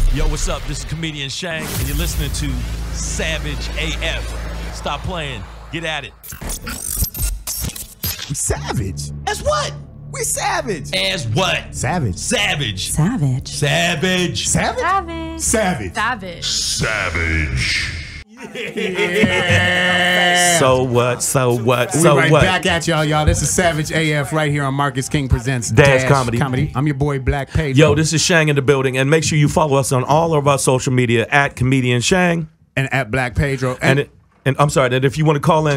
Yo, what's up? This is comedian Shang, and you're listening to Savage AF. Stop playing. Get at it. We savage. As what? We savage. As what? Savage. Savage. Savage. Savage. Savage? Savage. Savage. Savage. Yeah. So what? So what? We So right what? back at y'all. This is Savage AF right here on Marcus King Presents Dash Comedy. I'm your boy Black Pedro. Yo, this is Shang in the building, and make sure you follow us on all of our social media at comedian Shang. And at Black Pedro. And I'm sorry, that if you want to call in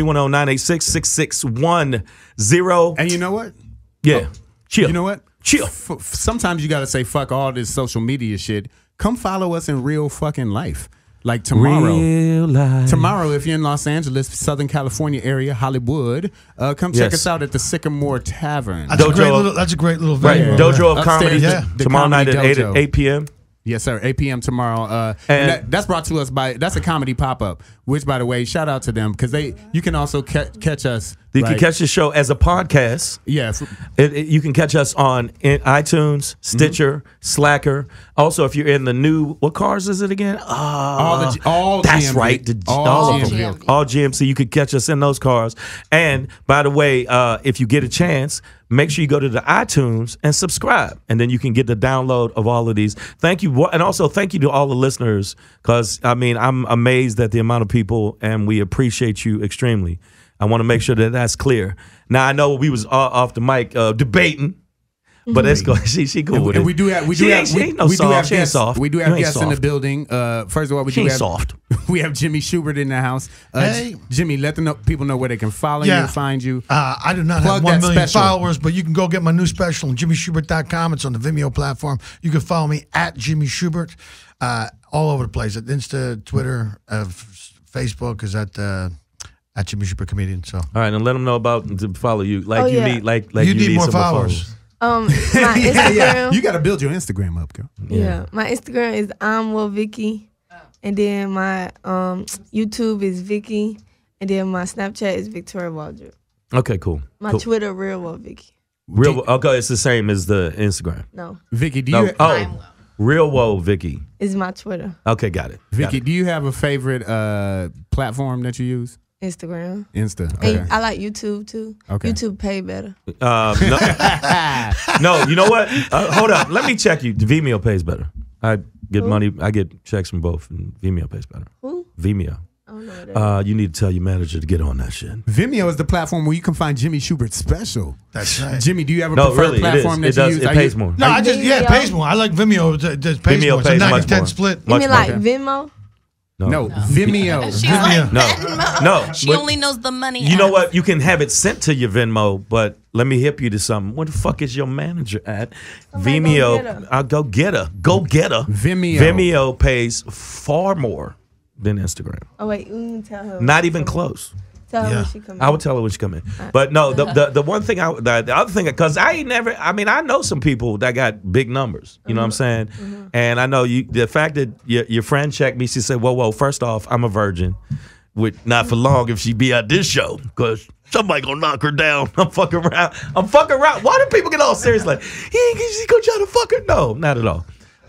310-986-6610. And you know what? Yeah. Chill. You know what? Chill. Sometimes you got to say fuck all this social media shit. Come follow us in real fucking life. Like tomorrow. Real life. Tomorrow, if you're in Los Angeles, Southern California area, Hollywood, come check us out at the Sycamore Tavern. That's a great little venue. Right. Dojo of Upstairs, Comedy. yeah. the Tomorrow night Comedy at Dojo. 8 p.m. Yes, sir. 8 p.m. tomorrow. And that's brought to us by, that's a comedy pop-up, which, by the way, shout out to them, because you can also catch us. You can catch the show as a podcast. Yeah. You can catch us on iTunes, Stitcher, Slacker. Also, if you're in the new, what cars is it again? all that's GMC. right. All Of them. GMC. All GMC. You could catch us in those cars. And by the way, if you get a chance, make sure you go to the iTunes and subscribe, and then you can get the download of all of these. Thank you, and also thank you to all the listeners, because I mean I'm amazed at the amount of people, and we appreciate you extremely. I want to make sure that that's clear. Now I know we was off the mic debating, but that's cool. She cool with it. And we do have guests in the building. First of all, we have Jimmy Shubert in the house. Hey. Jimmy, let people know where they can follow you, find you. I do not have 1 million followers, but you can go get my new special on jimmyshubert.com. It's on the Vimeo platform. You can follow me at Jimmy Shubert all over the place, at Insta, Twitter, Facebook is at Jimmy Shubert Comedian. So all right, and let them know about to follow you. Like you need you need more followers. My Instagram. Yeah. You got to build your Instagram up, girl. Yeah. My Instagram is Woah Vicky, and then my YouTube is Vicky, and then my Snapchat is Victoria Waldrop. Okay, cool. My cool. Twitter, Real Woah Vicky. Okay, it's the same as the Instagram. No. Vicky, do you? Real Woah Vicky is my Twitter. Okay, got it. Vicky, do you have a favorite platform that you use? Instagram. Insta. Okay. And I like YouTube too. Okay. YouTube pay better. No, no, you know what? Hold up. Let me check you. Vimeo pays better. I get money. I get checks from both, and Vimeo pays better. Who? Vimeo. I don't know what that is. You need to tell your manager to get on that shit. Vimeo is the platform where you can find Jimmy Shubert special. That's right. Jimmy, do you have a preferred platform that you use? It pays more. No, it pays more. I like Vimeo. It pays Vimeo more. It's pays a much 90-10 more. split. You mean like Venmo? No, Vimeo. She's like Venmo. No. She only knows the money. You know what? You can have it sent to your Venmo, but let me hip you to something. Where the fuck is your manager at? Vimeo. I'll go get her. Go get her. Vimeo. Vimeo pays far more than Instagram. Oh wait, you can tell her. Not even close. Tell her when she come in. I would tell her when she come in. But no, the one thing the other thing, because I know some people that got big numbers. You know what I'm saying? And I know the fact that your friend checked me, she said, whoa, first off, I'm a virgin. Not for long if she be at this show, because somebody gonna knock her down. I'm fucking around. Why do people get all serious like, she gonna try to fuck her? No, not at all.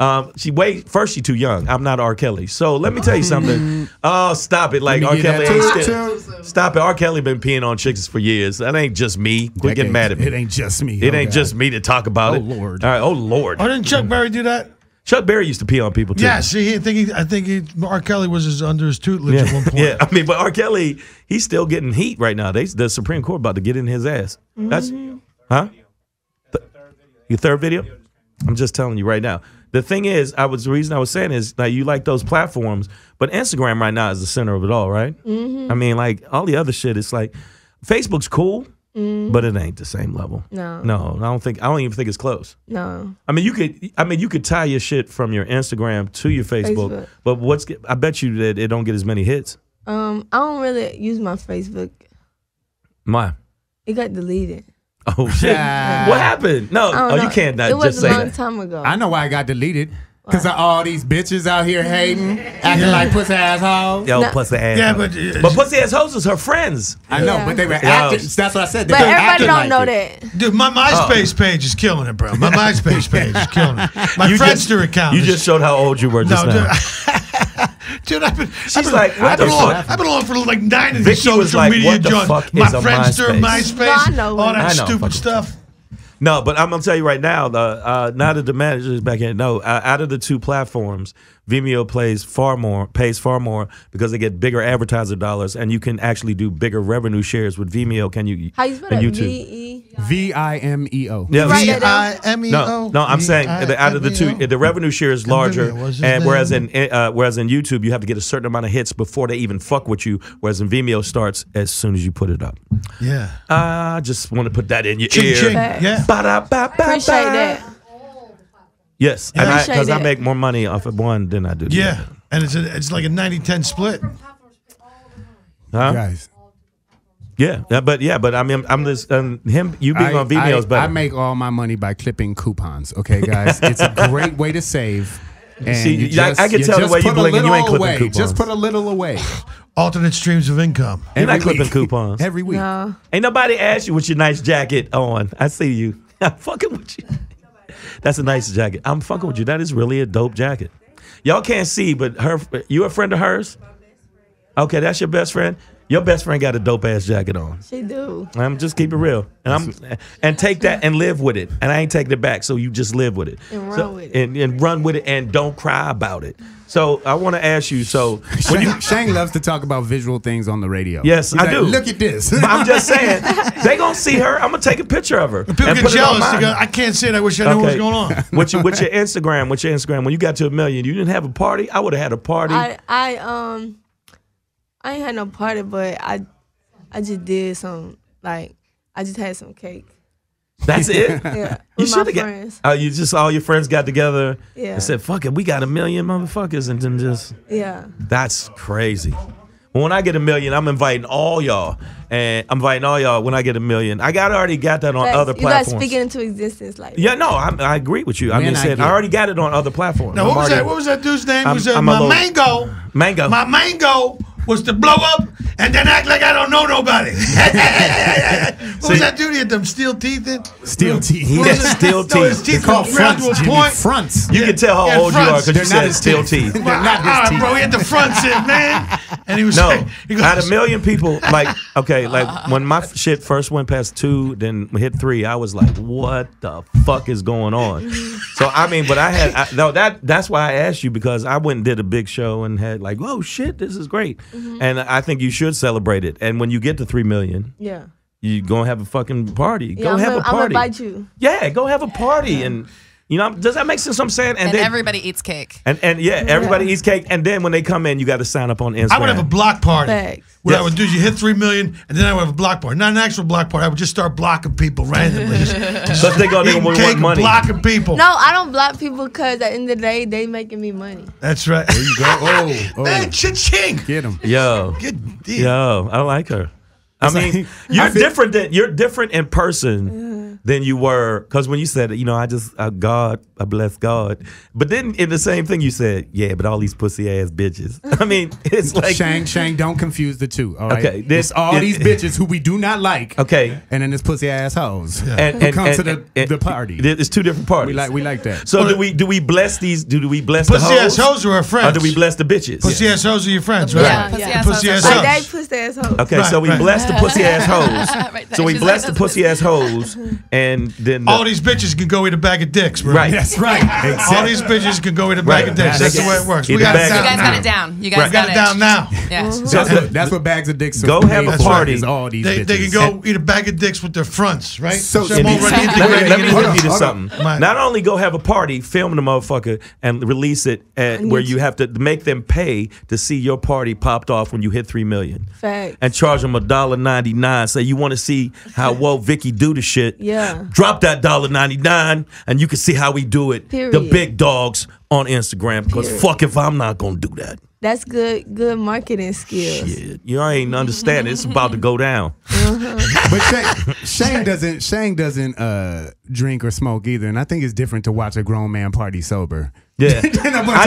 She's too young. I'm not R. Kelly. So let me tell you something. Oh, stop it. Like R. Kelly ain't still. Stop it. R. Kelly been peeing on chicks for years. That ain't just me. Quit getting mad at me. It ain't just me. It ain't just me to talk about it. Oh, Lord. All right. Oh, Lord. Oh, didn't Chuck Berry do that? Chuck Berry used to pee on people too. Yeah, see, I think R. Kelly was under his tutelage at one point. Yeah, I mean, but R. Kelly, he's still getting heat right now. The Supreme Court about to get in his ass. That's, huh? Your third video? I'm just telling you right now. The thing is, the reason I was saying is that you like those platforms, but Instagram right now is the center of it all, right? I mean, like all the other shit, it's like Facebook's cool, but it ain't the same level. No, I don't even think it's close. No. I mean, you could tie your shit from your Instagram to your Facebook. But I bet you that it don't get as many hits. I don't really use my Facebook. Why? It got deleted. Oh shit! What happened? No, you can't not it just say was a long that. time ago. I know why I got deleted. Because of all these bitches out here hating, acting like pussy assholes. Yo, pussy assholes. Yeah, but pussy assholes is her friends. I know, but they were acting. That's what I said. But everybody don't know that. Dude, my MySpace page is killing it, bro. My MySpace page is killing it. My Friendster account. You just showed how old you were just now. Dude, I've been on for like 9 of these social media joints. My Friendster, MySpace, all that stupid stuff. No, but I'm gonna tell you right now. Now that the manager's back in, out of the two platforms, Vimeo pays far more because they get bigger advertiser dollars, and you can actually do bigger revenue shares with Vimeo. Can you? How you spell that? Vimeo. Yeah, Vimeo. No, I'm saying out of the two, the revenue share is larger, and whereas in YouTube you have to get a certain amount of hits before they even fuck with you, whereas in Vimeo starts as soon as you put it up. Yeah. I just want to put that in your ching, ear. Ching. Yeah. Appreciate that. Yes, because I make more money off of one than I do. Yeah, and it's like a 90-10 split. Huh? Guys. Yeah, but I mean, I'm just him. You being on Vimeo is better. I make all my money by clipping coupons. Okay, guys, it's a great way to save. And see, I can tell the way you blink and you ain't clipping coupons. Just put a little away. Alternate streams of income. You're not clipping coupons every week. No. Ain't nobody asked you with your nice jacket on. I see you. I'm fucking with you. That's a nice jacket. I'm fucking with you. That is really a dope jacket. Y'all can't see, but you a friend of hers? Okay, that's your best friend. Your best friend got a dope ass jacket on. She do. I'm just keep it real, and take that and live with it. And I ain't taking it back, so you just live with it and run with it, and run with it, and don't cry about it. So I want to ask you. So when Shang loves to talk about visual things on the radio. Yes, I do. Look at this. I'm just saying they gonna see her. I'm gonna take a picture of her. People get jealous. They go, I can't see it. I wish I knew what was going on. With your Instagram, when you got to 1 million, you didn't have a party. I would have had a party. I ain't had no party, but I just did some, like, I just had some cake. That's it? Yeah. You With my friends. You just all your friends got together and said, fuck it, we got 1 million motherfuckers, and then just that's crazy. Well, when I get 1 million, I'm inviting all y'all. And I'm inviting all y'all when I get 1 million. I already got that on other platforms. You guys speaking into existence like yeah, no, I agree with you. I'm just saying I already got it on other platforms. Now, what was that dude's name? Mango. My mango was to blow up and then act like I don't know nobody. What was that dude? He had them steel teeth in? Steel teeth. He had steel teeth. No, his teeth called fronts, to a point. Fronts. You can tell how old you are because you said steel teeth. They're not his teeth. Bro, he had the fronts in, man. And he was out of 1 million people, like when my shit first went past 2, then hit 3, I was like, what the fuck is going on? So I mean, but that's why I asked you, because I went and did a big show and had like, oh shit, this is great. And I think you should celebrate it. And when you get to 3 million, you gonna have a fucking party. Go have a party. I'm gonna invite you. Yeah, go have a party. And does that make sense? What I'm saying, and then everybody eats cake. And everybody eats cake. And then when they come in, you got to sign up on Instagram. I would have a block party. Thanks. What I would do is you hit 3 million, and then I would have a block party. Not an actual block party. I would just start blocking people randomly. But they want money. Blocking people. No, I don't block people because at the end of the day, they making me money. That's right. There you go. Man, cha-ching. Get him. Yo, I like her. I mean, you're different in person than you were, because when you said, I bless God, but then in the same thing you said, yeah, but all these pussy ass bitches. I mean, it's like Shang, don't confuse the two. All right, okay, there's all these bitches who we do not like. Okay, and then there's pussy ass hoes who come to the party. It's 2 different parties. We like that. So do we bless these? Do we bless pussy the hoes? Pussy ass hoes are our friends. Or do we bless the bitches? Pussy ass hoes are your friends, right? Yeah, pussy ass hoes. Like they pussy ass hoes. Okay, so we bless the pussy ass hoes. Right, so we bless the pussy ass hoes, and then all these bitches can go eat a bag of dicks, bro. Right. That's right. Exactly. All these bitches can go eat a bag of dicks. That's the way it works. You guys got it down. You guys got it down now. Yeah. That's what bags of dicks are. Go have a party. All these they can go eat a bag of dicks with their fronts, right? So let me hit you to something. Not only go have a party, film the motherfucker, and release it where you have to make them pay to see your party popped off when you hit 3 million. Facts. And charge them $1.99. Say you want to see how Woah Vicky do the shit. Yeah. Drop that $1.99 and you can see how we do it. Period. The big dogs on Instagram. Because fuck if I'm not gonna do that. That's good marketing skills. Shit, you ain't understand. It's about to go down. But Shang doesn't drink or smoke either, and I think it's different to watch a grown man party sober. Yeah, I do.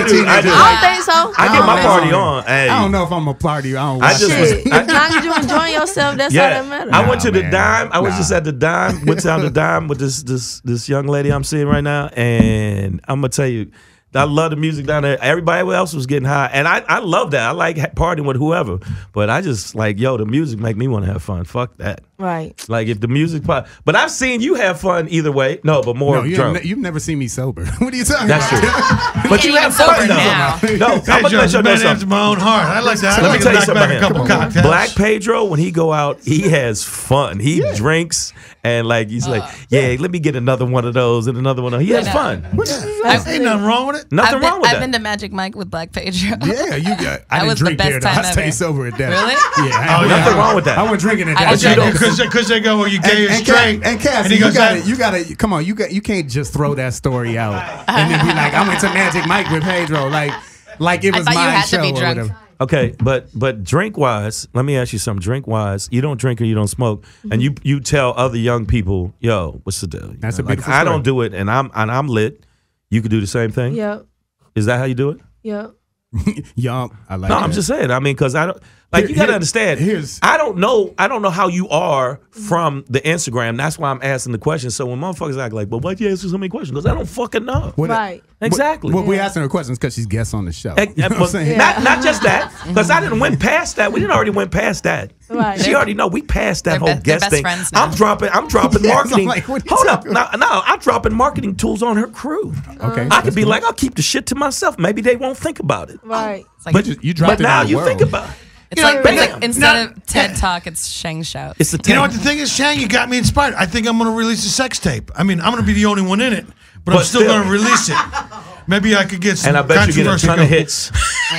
I don't think so. I get my party on. Hey. I don't know if I'm a party. I don't watch As long as you enjoying yourself, that's all that matters. I went to the Dime. I was just at the Dime. Went down the Dime with this young lady I'm seeing right now, and I'm gonna tell you, I love the music down there. Everybody else was getting high, and I love that. I like partying with whoever, but I just like, the music make me want to have fun. Fuck that. Right. Like if the music, but I've seen you have fun either way. No, but more drunk. You've never seen me sober. What are you talking That's about? True. But you have fun now. No, I'm gonna let you know something. my own heart. I like that. Let me tell you something a couple about him. cocktails. Black Pedro, when he go out, he has fun. He drinks and like he's like, let me get another one of those and another one of those. He has fun. Ain't nothing wrong with it. Nothing wrong with I've that. been to Magic Mike with Black Pedro. Yeah, you got. I didn't was the drink there. best Though. time I stayed ever. sober at that. Really? Yeah. Nothing wrong with that. I wasn't drinking at I that. was Because they go, well, you gay or straight. And Cass, he goes, you gotta come on. You can't just throw that story out and then be like, I went to Magic Mike with Pedro, like it was thought you my had to show be or drunk. whatever. Okay, but drink wise, let me ask you something. Drink wise, you don't drink or you don't smoke, and you tell other young people, what's the deal? That's a beautiful I story. don't do it, and I'm lit. You could do the same thing. Yep. Is that how you do it? Yep. Y'all, I like No, that. I'm just saying. I mean, because I don't like you got to understand. I don't know how you are from the Instagram. That's why I'm asking the question. So when motherfuckers act like, "Well, why'd you ask so many questions?" Because I don't fucking know. Right. Exactly. Well, we're asking her questions because she's guest on the show. You know what I'm saying? Not just that, because I didn't went past that. We didn't already went past that. Right. She already know we passed that whole they're guest best thing. friends now. I'm dropping marketing. like, what are you Hold up, talking no, I'm dropping marketing tools on her crew. Okay, I could be like, I'll keep the shit to myself. Maybe they won't think about it. Right. It's like, But you dropped But it now in the you world. think about it. it's like, bam. instead of TED Talk, it's Shang Shout. It's the You know what the thing is, Shang? You got me inspired. I think I'm going to release a sex tape. I mean, I'm going to be the only one in it, but I'm still going to release it. Maybe I could get some And I bet you get a controversy ton going. of hits.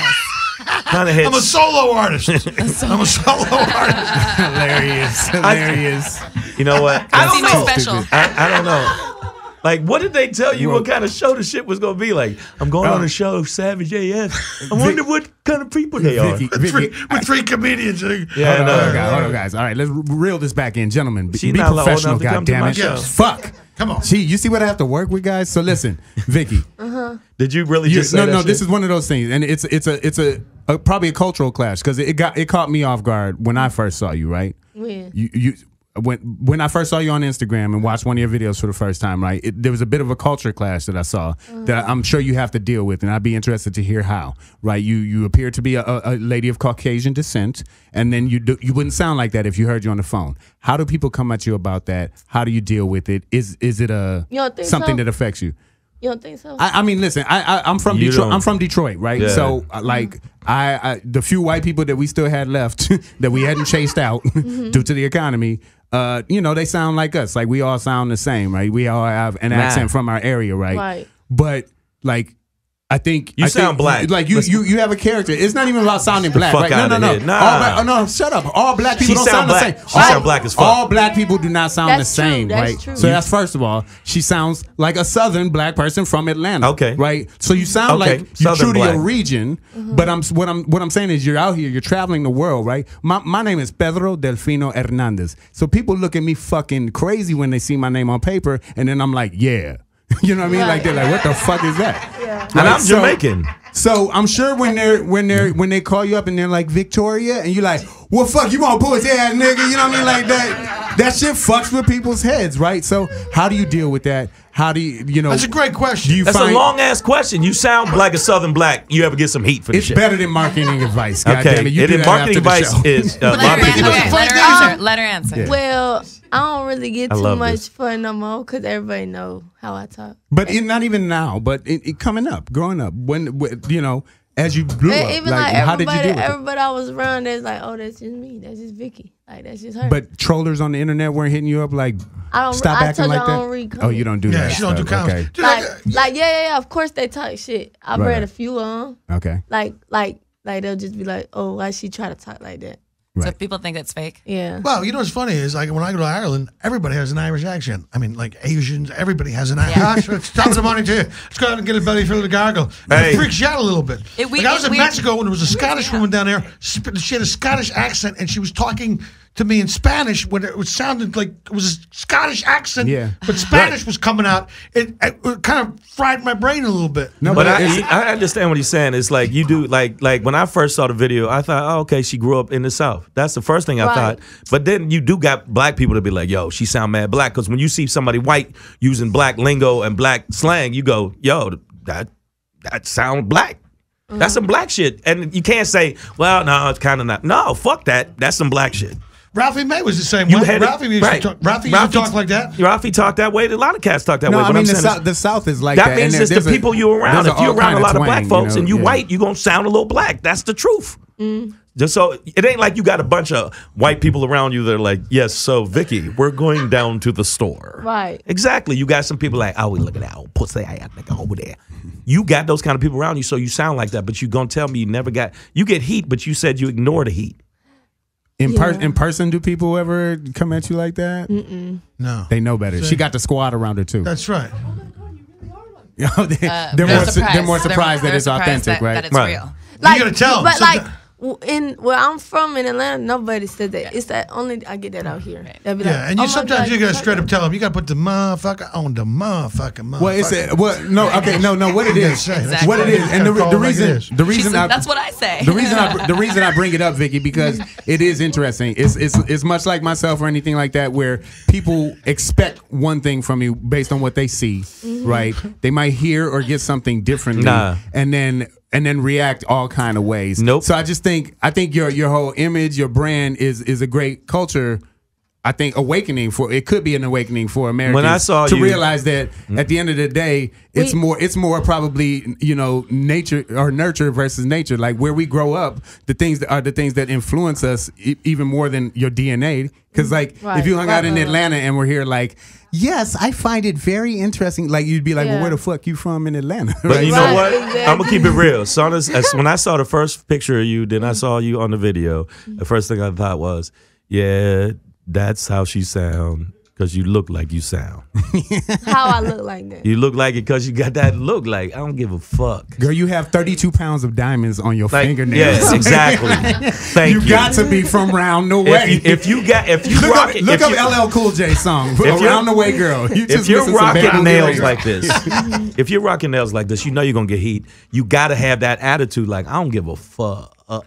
Ton of hits. I'm a solo artist. I'm a solo artist. Hilarious. You know what? I see my special. I don't know. Like, what did they tell you what kind of show the shit was going to be like? I'm going on a show of Savage AF. I wonder what kind of people they are. With three comedians. Yeah, Hold on, guys. All right, let's reel this back in. Gentlemen, be She's not old professional, enough to come to my goddammit. show. Fuck. Come on. See, you see what I have to work with, guys? So listen, Vicky. Did you really just say that shit? This is one of those things, and it's a probably a cultural clash because it caught me off guard when I first saw you, right? Yeah. When I first saw you on Instagram and watched one of your videos for the first time, right? There was a bit of a culture clash that I saw that I'm sure you have to deal with, and I'd be interested to hear how. Right? You appear to be a lady of Caucasian descent, and then you wouldn't sound like that if you heard you on the phone. How do people come at you about that? How do you deal with it? Is it something that affects you? You don't think so? I mean, listen, I'm from You Detroit. don't. I'm from Detroit, right? Yeah. So, like, I the few white people that we still had left that we hadn't chased out due to the economy, they sound like us. Like, we all sound the same, right? We all have an accent from our area, right? Right. But like, I think You sound black. Like you have a character. It's not even about sounding black. fuck Right? outta No. here. Nah. No, shut up. All black people She don't sound sound the black. same. She sound black as fuck. All black people do not sound That's the same, true. That's right? true. So that's first of all. She sounds like a Southern black person from Atlanta. Okay. Right. So you sound Okay. like you're Southern true to your black. region. But what I'm saying is you're out here. You're traveling the world, right? My name is Pedro Delfino Hernandez. So people look at me fucking crazy when they see my name on paper, and then I'm like, yeah. You know what I mean? Right. Like they're like, what the fuck is that? Yeah. And I'm Jamaican. So I'm sure when they call you up and they're like Victoria and you're like, well fuck, you want pussy ass nigga, you know what I mean? Like that shit fucks with people's heads, right? So how do you deal with that? How do you know? That's a great question. That's a long ass question. You sound like a Southern black. You ever get some heat for this It's shit? better than marketing advice. Okay. Goddammit. You do that Marketing after the advice show. is a lot of Okay, people. let her answer. Yeah. Well, I don't really get I too love much this. fun no more because everybody know how I talk. But not even now, but coming up, growing up, when as you grew up, Even like, like how did you everybody, deal with it? everybody I was around, that's like, oh, that's just me. That's just Vicky. Like that's just her. But trollers on the internet weren't hitting you up like, I don't. stop I acting told you like I that. don't read Oh, you don't do Yeah, that. she don't do stuff. comments. Okay. Dude, like yeah. Of course they talk shit. I've Right. read a few of them. Okay. Like they'll just be like, oh, why she try to talk like that? So Right. if people think it's fake. Yeah. Well, you know what's funny is like when I go to Ireland, everybody has an Irish accent. I mean, like Asians, everybody has an Irish accent. Stop the money to you. Let's go out and get a belly full of the gargle. Hey. It freaks you out a little bit. Like I was in we- Mexico when there was a Scottish woman down there. She had a Scottish accent and she was talking to me in Spanish when it sounded like it was a Scottish accent, but Spanish was coming out. It kind of fried my brain a little bit. No, But I understand what he's saying. It's like you do, like when I first saw the video, I thought, oh, okay, she grew up in the South. That's the first thing I thought. But then you do got black people to be like, yo, she sound mad black. Because when you see somebody white using black lingo and black slang, you go, yo, that sound black. That's some black shit. And you can't say, well, no, it's kind of not. No, fuck that. That's some black shit. Ralphie May was the same way. Ralphie used to talk like that. Ralphie talked that way. A lot of cats talk that way. No, I But mean I'm saying the South is like that. That means it's the people you're around. If you're around a lot of black folks and you white, you're going to sound a little black. That's the truth. Just so it ain't like you got a bunch of white people around you that are like, yes, so Vicky, we're going down to the store. Right. Exactly. You got some people like, oh, look at that old pussy ass nigga over there. You got those kind of people around you, so you sound like that. But you gonna tell me you never got, you get heat, but you said you ignore the heat. In person, do people ever come at you like that? No. They know better. She got the squad around her too. That's right. They're more surprised that it's authentic, right? That it's real. Like, you gotta tell them. But like in where I'm from in Atlanta, nobody said that. It's that only I get that out here. They'll be like, And you sometimes you gotta straight up tell them you gotta put the motherfucker on the motherfucking motherfucker. Well, what it is, Exactly. what it is, and the reason That's what I say. the reason I bring it up, Vicky, because it is interesting. It's much like myself or anything like that, where people expect one thing from you based on what they see, right? They might hear or get something differently, and then react all kind of ways. Nope. So I think your whole image, your brand is a great culture. I think it could be an awakening for Americans When I saw to you- realize that at the end of the day, it's more probably, nature or nurture versus nature. Like where we grow up, the things that influence us even more than your DNA. Because if you hung out in Atlanta and we're here like, yes, I find it very interesting. Like you'd be like, well, where the fuck you from in Atlanta? But you know Right, what? exactly. I'm gonna keep it real. So when I saw the first picture of you, then I saw you on the video. The first thing I thought was, yeah, that's how she sound. Because you look like you sound. how I look like that. You look like it because you got that look like, I don't give a fuck. Girl, you have 32 pounds of diamonds on your fingernails. Yes, exactly. Thank you. You got to be from Round the Way. If you look up LL Cool J song, Round the Way Girl. If you're rocking nails like this, if you're rocking nails like this, you know you're gonna get heat. You gotta have that attitude, like I don't give a fuck.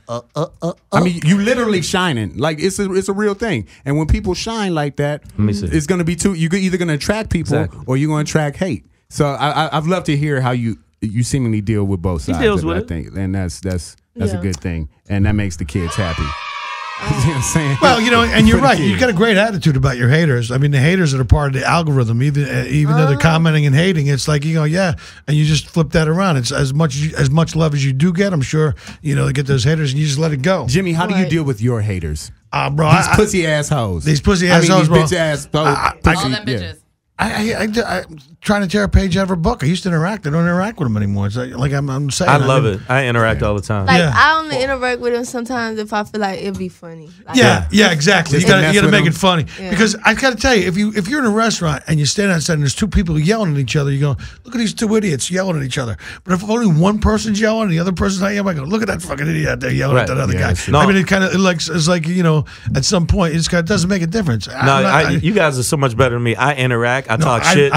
I mean, you literally shining. Like it's a real thing. And when people shine like that, it's gonna be you're either gonna attract people or you're gonna attract hate. So I'd love to hear how you seemingly deal with both sides. He deals with I it. think, and that's a good thing, and that makes the kids happy. You know what I'm saying? Well, and you're right. You got a great attitude about your haters. I mean, the haters that are part of the algorithm, even though they're commenting and hating, it's like you go, yeah, and you just flip that around. It's as much love as you do get. I'm sure they get those haters, and you just let it go. Jimmy, how do you deal with your haters? Bro, These pussy ass hoes. These pussy ass hoes, bro. Bitch ass hoes. All them bitches. I'm trying to tear a page out of her book. I used to interact. I don't interact with them anymore. It's like I'm saying. I love it. I interact all the time. Like I only interact with them sometimes if I feel like it'd be funny. Like, Yeah, exactly. You got to make it funny because I got to tell you, if you're in a restaurant and you stand outside and there's two people yelling at each other, you go, look at these two idiots yelling at each other. But if only one person's yelling and the other person's not yelling, I go, look at that fucking idiot out there yelling at that other guy. No. I mean, it's like at some point it doesn't make a difference. You guys are so much better than me. I interact. I talk shit.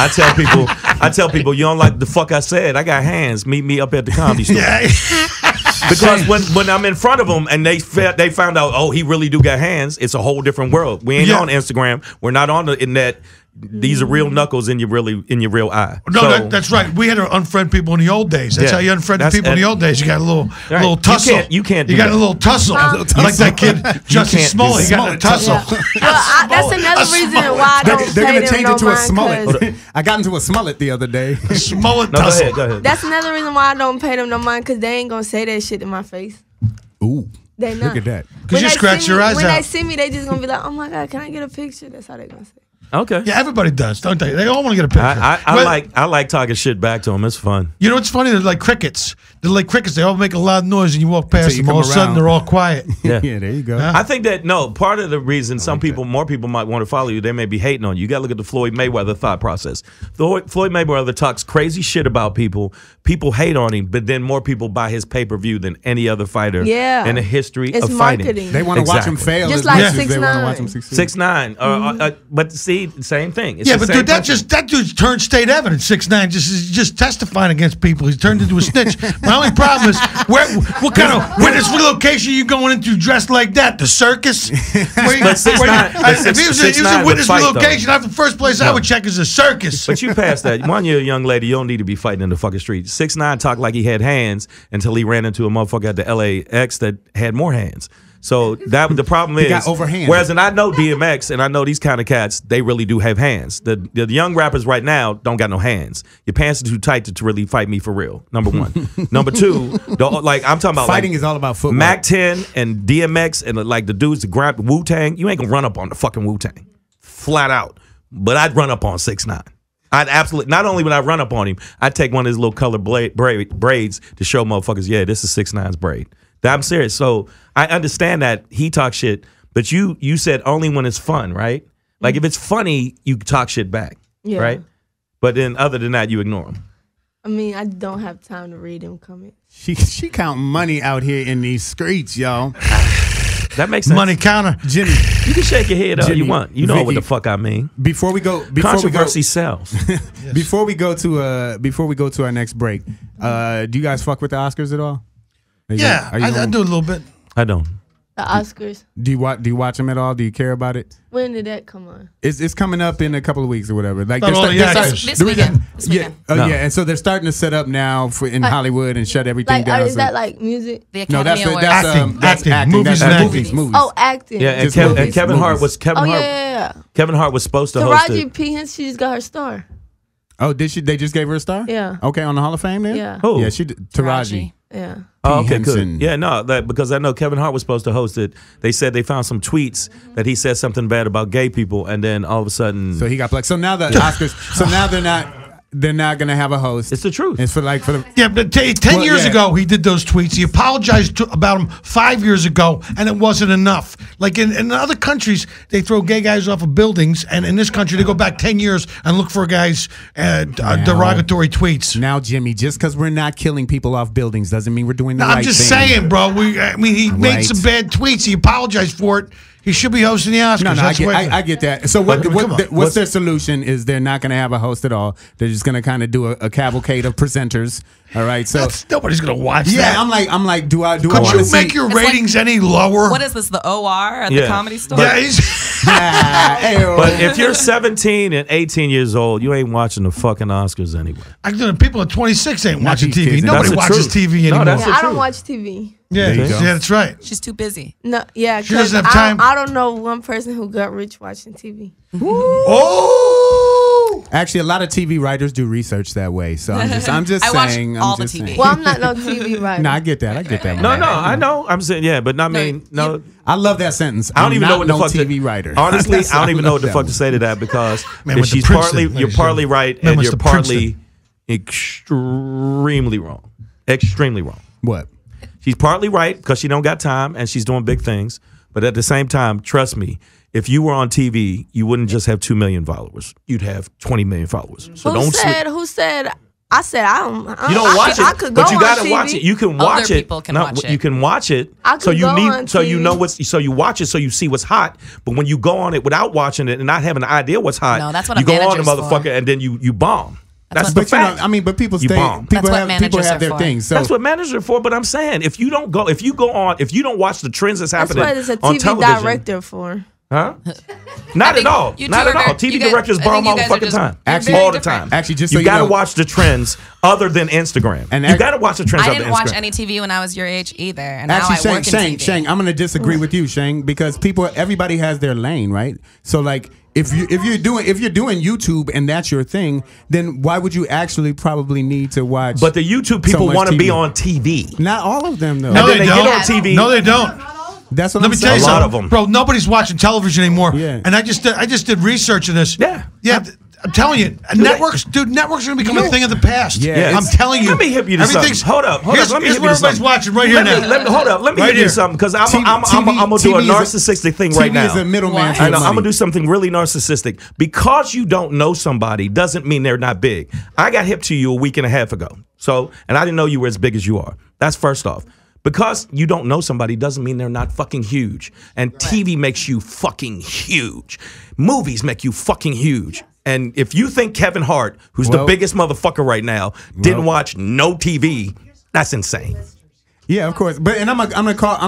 I tell people, you don't like the fuck I said. I got hands. Meet me up at the comedy store. Because when I'm in front of them and they found out, oh, he really do got hands, it's a whole different world. We ain't on Instagram. We're not on the internet. These are real knuckles in your real eye. No, that's right. We had to unfriend people in the old days. That's how you unfriended people in the old days. You got a little tussle. You can't. You got a little tussle. Like that kid, Justin Smollett. He got a tussle. Well, that's another reason why I don't They're pay gonna them change no it to a mind, 'cause Smollett. I got into a Smollett the other day. Smollett No, tussle. go ahead. That's another reason why I don't pay them no mind, because they ain't gonna say that shit in my face. Ooh, They not. look at that. Because you scratch your eyes When out. they see me, they just gonna be like, "Oh my god, can I get a picture?" That's how they gonna say. Okay. Yeah, everybody does, don't they? They all want to get a picture. I like talking shit back to them. It's fun. You know what's funny? They're like crickets. They're like crickets. They all make a loud noise, and you walk past you them. All of come a sudden, around. they're all quiet. Yeah. Yeah, there you go. Yeah. I think that part of the reason more people might want to follow you, they may be hating on you. You got to look at the Floyd Mayweather thought process. Floyd Mayweather talks crazy shit about people. People hate on him, but then more people buy his pay-per-view than any other fighter in the history it's of fighting. marketing. They want to watch him fail. Just as like much as they want to 6ix9ine. watch him succeed. 6ix9ine. But see, same thing. It's Yeah, the but same dude, that principle. dude's turned state evidence. 6ix9ine just testifying against people. He's turned into a snitch. My only problem is what kind of witness relocation are you going into dressed like that? The circus? If he was a witness relocation, the first place I would check is a circus. But you passed that. One, you're a young lady. You don't need to be fighting in the fucking street. 6ix9ine talked like he had hands until he ran into a motherfucker at the LAX that had more hands. So the problem is, got overhand. Whereas, and I know DMX and I know these kind of cats, they really do have hands. The young rappers right now don't got no hands. Your pants are too tight to really fight me for real. Number one. Number two, I'm talking about Fighting is all about football. Mac 10 and DMX and the dudes that grab Wu-Tang. You ain't gonna run up on the fucking Wu-Tang, flat out. But I'd run up on 6ix9ine. I'd absolutely, not only would I run up on him, I'd take one of his little color braids to show motherfuckers, yeah, this is 6ix9ine's braid. I'm serious. So I understand that he talks shit, but you said only when it's fun, right? Like if it's funny, you talk shit back, right? But then other than that, you ignore him. I mean, I don't have time to read them comments. She counting money out here in these streets, y'all. That makes sense. Money counter. Jimmy, you can shake your head all Jimmy, you want. You know Vicky, what the fuck I mean. Before we go, Controversy sells. Before we go to our next break, do you guys fuck with the Oscars at all? Yeah, I do a little bit. I don't. The Oscars. Do you watch them at all? Do you care about it? When did that come on? It's coming up in a couple of weeks or whatever. Like This weekend. Yeah, and so they're starting to set up now in Hollywood and shut everything down. Is that like music? The Academy Awards. That's acting. Movies and acting. Movies. Oh, acting. Yeah, and Kevin Hart was Kevin Hart was supposed to host it. Taraji P. Henson, she just got her star. Oh, did she? They just gave her a star? Yeah. Okay, on the Hall of Fame then? Yeah. Who? Yeah, she did. Taraji. Yeah. Oh, okay, Henson. good. Yeah, no, because I know Kevin Hart was supposed to host it. They said they found some tweets that he said something bad about gay people, and then all of a sudden, So he got plucked. So now the Oscars. So now they're not gonna have a host. it's the truth. It's for the. Yeah, but 10 years ago, he did those tweets. He apologized about them 5 years ago, and it wasn't enough. Like in other countries, they throw gay guys off of buildings, and in this country, they go back 10 years and look for guys' derogatory tweets. Now, Jimmy, just because we're not killing people off buildings doesn't mean we're doing the right thing. I'm just saying, bro. He made some bad tweets. He apologized for it. He should be hosting the Oscars. No, I get that. So what's their solution? Is they're not going to have a host at all. They're just going to kind of do a cavalcade of presenters. All right, so nobody's going to watch yeah, that. I'm like, do I Could want you to make your ratings any lower? What is this, the OR at the Comedy Store? Yeah, But if you're 17 and 18 years old, you ain't watching the fucking Oscars anyway. People at 26 ain't watching these TV. kids. Nobody That's the watches truth. TV No, anymore. that's the I don't truth. watch TV. Yeah, There you go. that's right. She's too busy. No, yeah, She doesn't 'cause have time. I don't know one person who got rich watching TV. Oh! Actually, a lot of TV writers do research that way. So I'm just I watch saying. all I'm the just TV. saying. Well, I'm not no TV writer. No, I get that. No, I know. I'm saying, yeah, but I mean, no. I love that sentence. I don't even know what the fuck TV writer. Honestly, That's I don't even know what the that fuck one. to say to that because Man if went to she's Princeton, you're ladies and partly gentlemen. right Man and went you're to partly extremely wrong. Extremely wrong. What? She's partly right because she don't got time and she's doing big things. But at the same time, trust me, if you were on TV, you wouldn't just have 2 million followers. You'd have 20 million followers. So Who don't said? Who said? I said I don't. You don't watch I it, could go but you on gotta TV. watch it. You can watch Other it. people can watch it. You can watch it. I So could you go need. on So you TV. know what's. So you watch it. So you see what's hot. But when you go on it without watching it and not having an idea what's hot, No, that's what a you go on the manager's motherfucker for. and then you bomb. That's what- the But you know, fact. I mean, but people You stay. bomb. People That's what have managers their are for. things. So That's what managers are for. But I'm saying if you don't go on, if you don't watch the trends that's That's happening what it's a on TV television, director for. huh? Not at think all. you Not two at are all. very- TV you guys- directors I think bomb you all the guys are fucking just- time. Actually- all the different. time. Actually, just so you you got to know- watch the trends other than Instagram. And you got to watch the trends I other didn't than watch Instagram. any TV when I was your age either, and Actually, now I work in TV. Shang, I'm going to disagree with you, Shang, because everybody has their lane, right? So like, if you're doing YouTube and that's your thing, then why would you actually probably need to watch? But the YouTube people much want to be TV. on TV. Not all of them though. No, And then they they get don't. on TV. No, they don't. That's what Let I'm me tell you saying. A lot something, of 'em. bro. Nobody's watching television anymore. Yeah. And I just did research of this. Yeah. I'm telling you, networks are going to become a thing of the past. Yeah. I'm telling you. Let me hip you to something. Hold up. Let me Here's hip where you to everybody's something. watching right here now. Let me Right hip you here. to something because I'm TV gonna do a TV is a- narcissistic thing right now. TV is a middleman. What? to I know. your I'm money. gonna do something really narcissistic. Because you don't know somebody doesn't mean they're not big. I got hip to you a week and a half ago. And I didn't know you were as big as you are. That's first off. Because you don't know somebody doesn't mean they're not fucking huge. And TV makes you fucking huge. Movies make you fucking huge. And if you think Kevin Hart, who's the biggest motherfucker right now, didn't watch no TV, that's insane. Yeah, of course. But I'm gonna clarify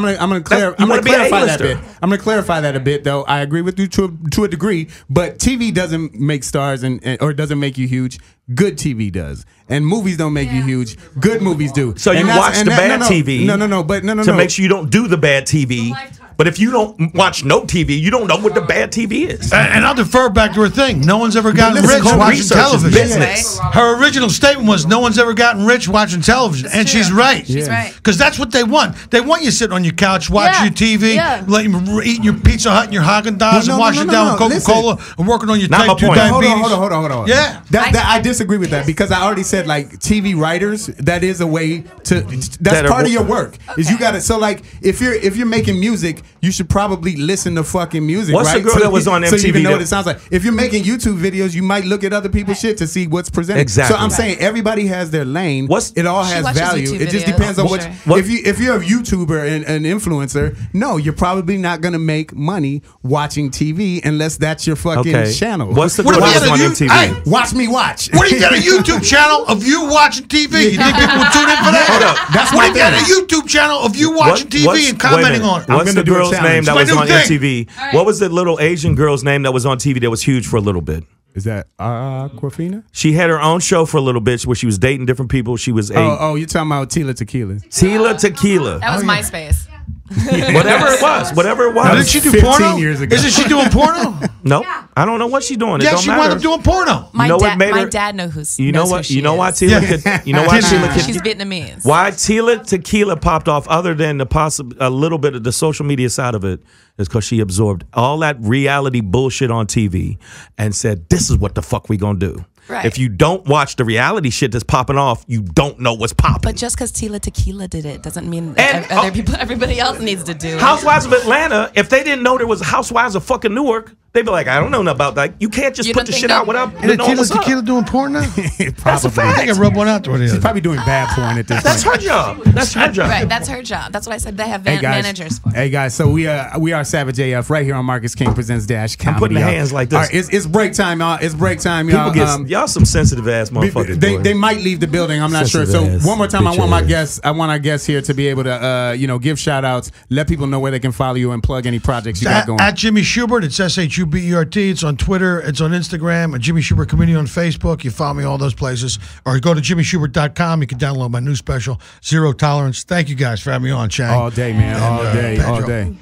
that bit. I'm gonna clarify that a bit, though. I agree with you to a degree, but TV doesn't make stars or doesn't make you huge. Good TV does, and movies don't make you huge. Good movies do. So you watch the bad TV. No. To make sure you don't do the bad TV. But if you don't watch no TV, you don't know what the bad TV is. And I'll defer back to her thing. No one's ever gotten Listen, rich home watching research is television. business. Her original statement was, "No one's ever gotten rich watching television," and she's right. She's right. Because that's what they want. They want you sitting on your couch watching your TV, letting you eating your Pizza Hut and your Haagen-Dazs and washing down with Coca-Cola and working on your Not my type 2 point. diabetes. Hold on. Yeah. I disagree with that because I already said like TV writers. That is a way to. That's part of your work. Is you got to. So like if you're making music, you should probably listen to fucking music. What's right? the girl that was on MTV So you can know that- what it sounds like. If you're making YouTube videos, you might look at other people's shit to see what's presented. Exactly. So I'm saying everybody has their lane. It all She has watches value. YouTube It just videos, depends on for what. sure. If you're a YouTuber and an influencer, no, you're probably not gonna make money watching TV unless that's your fucking channel. What's the What girl if that you was on got a MTV? Hey, Watch me watch. What do you got a YouTube channel of you watching TV? You think people would tune in for that? Hold up. That's What my do you got a thing. YouTube channel of you watching TV and commenting on it? I'm What's gonna the do a girl's challenge. name that It's was my on new thing. MTV? What was the little Asian girl's name that was on TV that was huge for a little bit? Is that Aquafina? She had her own show for a little bit where she was dating different people. She was a Oh, you're talking about Tila Tequila. Tila Tequila. That was MySpace. Whatever it was. Whatever it Now, was. did she do 15 porno? years ago. Isn't she doing porno? No, I don't know what she's doing. It Yeah, don't she matter. wound up doing porno. My, know what dad, made my her- dad knows who's. You know knows who what? she You know why is. Tila? Yeah. You know why Tila? She's Vietnamese. Why Tila Tequila popped off, other than a little bit of the social media side of it, is because she absorbed all that reality bullshit on TV and said, "This is what the fuck we gonna do." Right. If you don't watch the reality shit that's popping off, you don't know what's popping. But just because Tila Tequila did it doesn't mean And- other people, everybody else needs to do it. Housewives of Atlanta, if they didn't know there was Housewives of fucking Newark, they'd be like, I don't know nothing about that. You can't just You put don't the think shit that- out without And knowing what's up. Tequila doing porn now? That's a I fact. think I rubbed one out to She's her. probably doing bad porn at this That's point. her job. That's her job. Right, that's her job. That's what I said. They have Hey guys, managers for. hey guys, so we are Savage AF right here on Marcus King Presents Dash Comedy. putting the y'all. hands like this. All right, it's break time, y'all. It's break time, People y'all. get y'all some sensitive ass motherfuckers. boy. They might leave the building. I'm not sure. So Sensitive ass, one more time, I want bitch our guests here to be able to give shout outs, let people know where they can follow you and plug any projects you got going. At Jimmy Shubert, it's Shubert. It's on Twitter, it's on Instagram, at Jimmy Shubert Community on Facebook. You follow me all those places, or go to jimmyshubert.com. You can download my new special, Zero Tolerance. Thank you guys for having me on, Shang. All day, man. All day, all Pedro. day.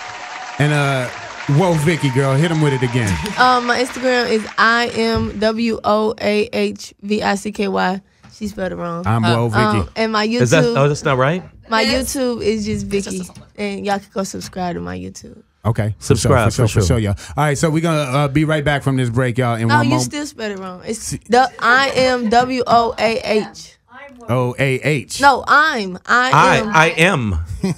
And Woah Vicky, girl, hit him with it again. My Instagram is IMWOAHVICKY. She spelled it wrong. I'm Woah Vicky. And my Is that? YouTube, Oh, that's not right. my YouTube is just Vicky, and y'all can go subscribe to my YouTube. Okay, Subscribe, for for sure, y'all. All right, so we're gonna be right back from this break, y'all. In No, one you moment. still spelled it wrong. It's the IMWOAH. OAH. No, I am.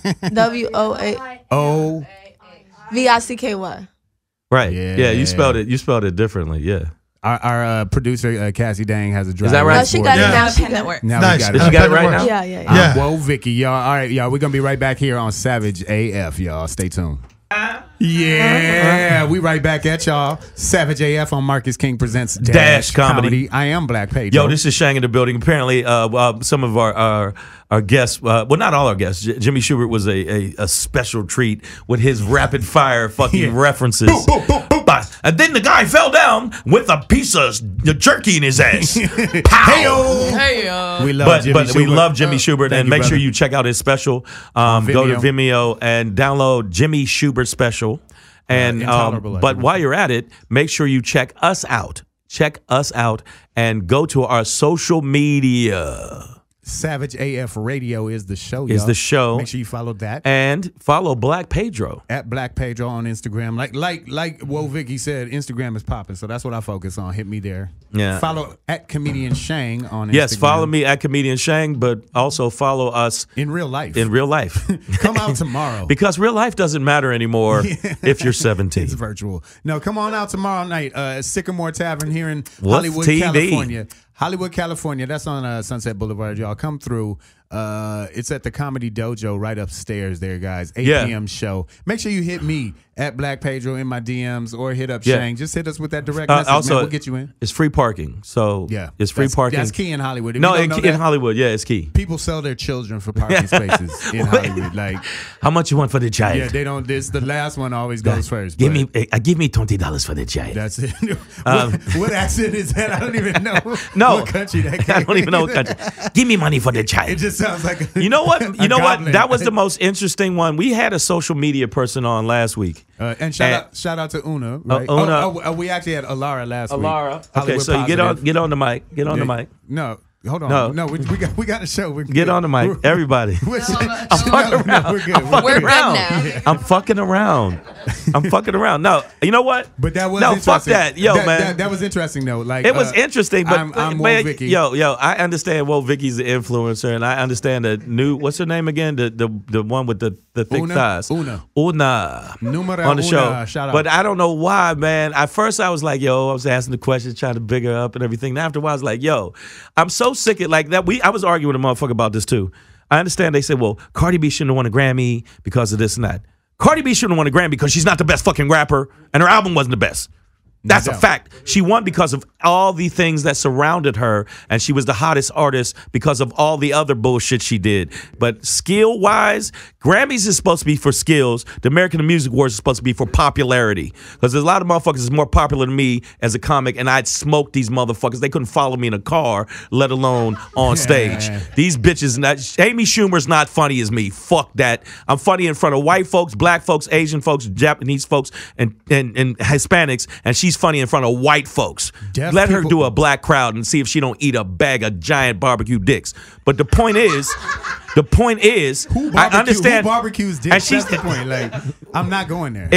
O. WOAVICKY. Right. Yeah. You spelled it. You spelled it differently. Yeah. Our producer Cassie Dang has a drive. that right? No, she got it Yeah. now. She Pen got that it. works. Now Nice. we got Did it. you get it right Works. now? Yeah, yeah, yeah. Yeah. Woah Vicky, y'all. All right, y'all. We're gonna be right back here on Savage AF, y'all. Stay tuned. Yeah, we right back at y'all. Savage AF on Marcus King Presents Dash Comedy. I am Black Pedro. Yo, this is Shang in the building. Apparently, some of our guests, well, not all our guests. Jimmy Shubert was a special treat with his rapid fire fucking references. And then the guy fell down with a piece of jerky in his ass. Pow! Hey, we love But Jimmy we Shubert. love Jimmy Shubert, Thank and you, make sure brother. you check out his special. Go to Vimeo and download Jimmy Shubert special. And Intolerable, I but think. while you're at it, make sure you check us out. Check us out and go to our social media. Savage AF Radio is the show. Is the show. Make sure you follow that. And follow Black Pedro. At Black Pedro on Instagram. Like Woah Vicky said, Instagram is popping, so that's what I focus on. Hit me there. Yeah. Follow at Comedian Shang on Instagram. Yes, follow me at Comedian Shang, but also follow us in real life. In real life. Come out tomorrow. Because real life doesn't matter anymore if you're 17. It's virtual. No, come on out tomorrow night. Sycamore Tavern here in What's Hollywood, TV? California. Hollywood, California. That's on Sunset Boulevard, y'all. Come through. It's at the Comedy Dojo right upstairs there, guys. 8 p.m. show. Make sure you hit me at Black Pedro in my DMs or hit up Shang. Just hit us with that direct message, also, man. We'll get you in. It's free parking. So yeah, it's free parking. That's key in Hollywood. No, in Hollywood, yeah, it's key. People sell their children for parking spaces in Hollywood. Like, how much you want for the child? Yeah, they don't. This the last one always goes first. Give me $20 for the child. That's it. What accent is that? I don't even know. No, what country that came. I don't even know what country. Give me money for the child. It just sounds like you know what? You know what? That was the most interesting one. We had a social media person on last week. And shout out to Una. Right? Una. We actually had Alara last week. Alara. Okay, so you get on the mic. Get on the mic. No. Hold on. No, we got a show. Get on the mic, everybody. I'm fucking around. I'm fucking around. I'm fucking around. No, you know what? But that was fuck that, man. That was interesting though. Like it was interesting, but I'm Woah Vicky. Yo, I understand Woah Vicky's the influencer, and I understand the new. What's her name again? The one with the thick thighs. Una. On the show. Shout out. But I don't know why, man. At first I was like, I was asking the questions, trying to big her up and everything. And after a while, I was like, I'm so sick of like that. I was arguing with a motherfucker about this too. I understand they said, well, Cardi B shouldn't have won a Grammy because of this and that. Cardi B shouldn't have won a Grammy because she's not the best fucking rapper and her album wasn't the best. That's a fact. She won because of all the things that surrounded her, and she was the hottest artist because of all the other bullshit she did. But skill-wise, Grammys is supposed to be for skills. The American Music Awards is supposed to be for popularity. Because there's a lot of motherfuckers that's more popular than me as a comic, and I'd smoke these motherfuckers. They couldn't follow me in a car, let alone on stage. These bitches, Amy Schumer's not funny as me. Fuck that. I'm funny in front of white folks, black folks, Asian folks, Japanese folks, and Hispanics, and she's funny in front of white folks. Let her do a black crowd and see if she don't eat a bag of giant barbecue dicks. But the point is, I understand who barbecues dicks. That's the point. Like, I'm not going there.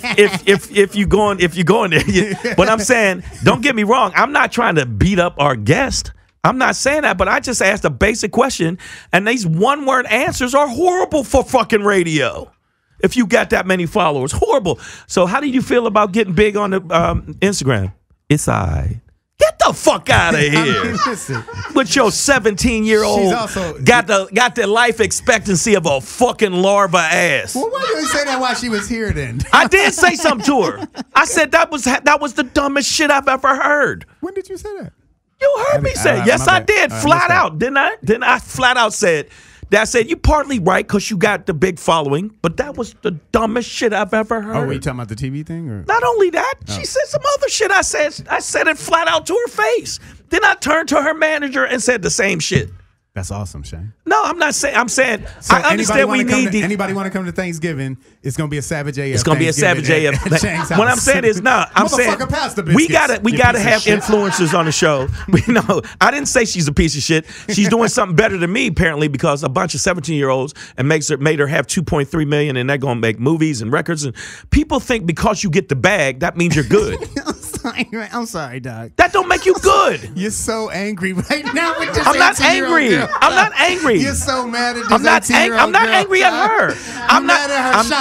If you going there, but I'm saying, don't get me wrong. I'm not trying to beat up our guest. I'm not saying that, but I just asked a basic question, and these one-word answers are horrible for fucking radio. If you got that many followers, horrible. So how do you feel about getting big on the Instagram? It's I. Get the fuck out of here. With your 17-year-old got the life expectancy of a fucking larva ass. Well, why did you say that while she was here then? I did say something to her. I said that was the dumbest shit I've ever heard. When did you say that? You heard me say it. Yes, I did. Flat out. Didn't I? Then I flat out said, that said, you're partly right because you got the big following, but that was the dumbest shit I've ever heard. Oh, were you talking about the TV thing? Or? Not only that, she said some other shit. I said it flat out to her face. Then I turned to her manager and said the same shit. That's awesome, Shang. No, I'm not saying. I'm saying so I understand we need. Anybody want to come to Thanksgiving? It's gonna be a Savage AF. It's gonna be a Savage AF. What I'm saying is, I'm saying we gotta have influencers on the show. I didn't say she's a piece of shit. She's doing something better than me apparently because a bunch of 17-year-olds and made her have 2.3 million, and they're gonna make movies and records. And people think because you get the bag that means you're good. I'm sorry, dog. That don't make you good. You're so angry right now with this. I'm not angry. I'm not angry. You're so mad at this. I'm not angry at her. I'm not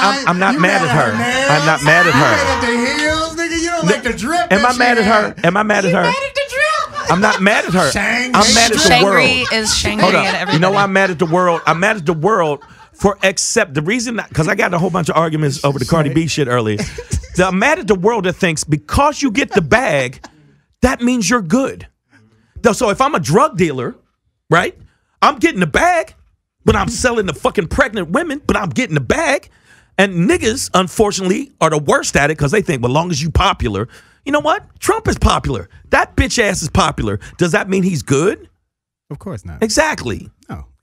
mad at her. I'm not mad at her. You mad at the heels, nigga? You don't like the drip. Am I mad at her? Am I mad at her? Mad at the drip. I'm not mad at her. I'm mad at the world. Is Shang Hold at up. everybody. You know why I'm mad at the world? I'm mad at the world for accept the reason because I got a whole bunch of arguments over the Cardi B shit earlier. I'm mad at the world that thinks because you get the bag, that means you're good. So if I'm a drug dealer, right? I'm getting the bag, but I'm selling to fucking pregnant women, but I'm getting the bag. And niggas, unfortunately, are the worst at it because they think, well, as long as you popular, you know what? Trump is popular. That bitch ass is popular. Does that mean he's good? Of course not. Exactly. No.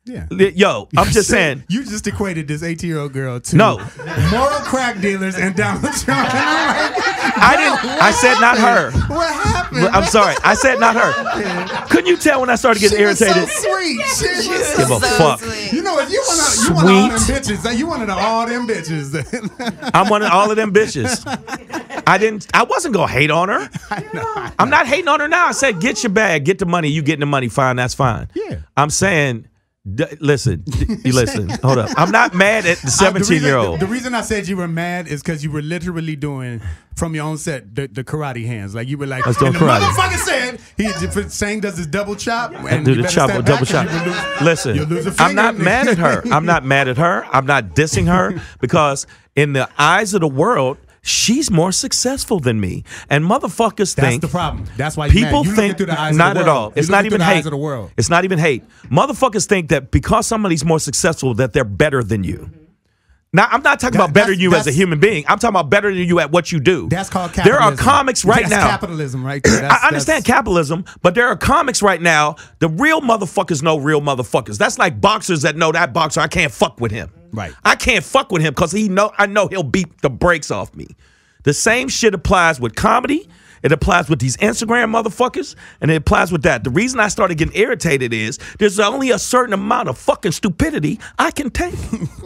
Yeah. Yo, I'm just saying. You just equated this 18-year-old girl to No. moral crack dealers and Donald Trump. And I'm like, I didn't. I said not her. what happened? I'm sorry. I said not her. Couldn't you tell when I started getting irritated? So sweet. She was Give a fuck. Sweet. You know what? You one of all them bitches. You one of all them bitches. I'm one of all of them bitches. I wasn't gonna hate on her. I'm not hating on her now. I said, get your bag, get the money. You getting the money, fine. That's fine. Yeah. I'm saying. Listen, hold up. I'm not mad at the 17-year-old. The reason I said you were mad is because you were literally doing from your own set the karate hands. Like you were like, Let's do and the karate. motherfucker said Shang does his double chop. And Do you the better chop step or back double 'cause chop. you will lose- Listen, you'll lose a I'm not finger. mad at her. I'm not mad at her. I'm not dissing her because in the eyes of the world, she's more successful than me, and motherfuckers That's think the problem. That's why you people mad. You think looking through the eyes not of the at world. all. It's You not looking even through the hate. eyes of the world. It's not even hate. Motherfuckers think that because somebody's more successful that they're better than you. Now, I'm not talking about better than you as a human being. I'm talking about better than you at what you do. That's called capitalism. There are comics right That's now. capitalism right there. I understand capitalism, but there are comics right now. The real motherfuckers know real motherfuckers. That's like boxers that know that boxer. I can't fuck with him. Right. I can't fuck with him because I know he'll beat the brakes off me. The same shit applies with comedy. It applies with these Instagram motherfuckers, and it applies with that. The reason I started getting irritated is there's only a certain amount of fucking stupidity I can take.